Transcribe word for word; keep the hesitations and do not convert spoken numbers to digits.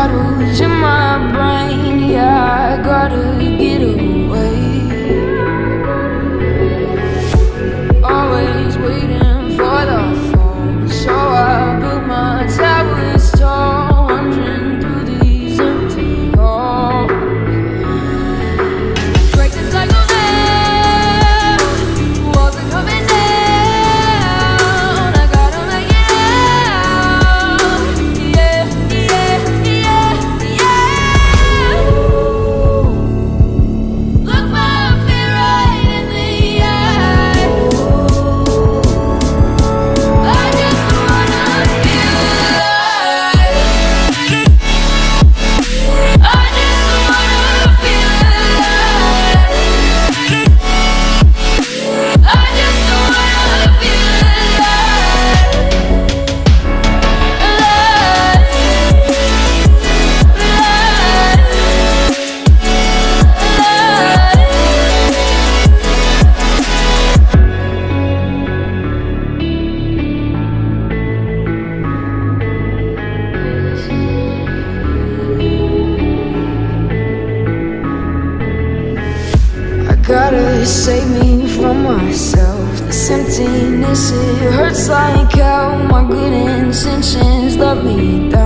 bottles in my brain. Yeah, I gotta get away. Always waiting for the phone, so I built my towers tall, wandering through these empty halls. Break the cycle now, walls are coming down. I gotta make it out. Yeah, yeah, yeah, yeah. Look my fear right in the eye. I just wanna feel alive. I just wanna feel alive. I just wanna feel I gotta save me from myself. This emptiness, it hurts like hell. My good intentions let me down.